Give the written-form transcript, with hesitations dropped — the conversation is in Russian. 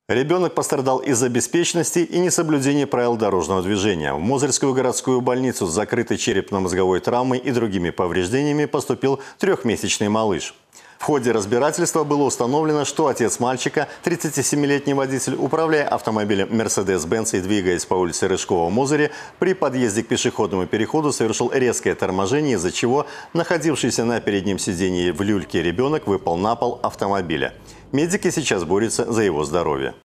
Ребенок пострадал из-за беспечности и несоблюдения правил дорожного движения. В Мозырскую городскую больницу с закрытой черепно-мозговой травмой и другими повреждениями поступил трехмесячный малыш. В ходе разбирательства было установлено, что отец мальчика, 37-летний водитель, управляя автомобилем Mercedes-Benz и двигаясь по улице Рыжкова в Мозыре, при подъезде к пешеходному переходу совершил резкое торможение, из-за чего находившийся на переднем сидении в люльке ребенок выпал на пол автомобиля. Медики сейчас борются за его здоровье.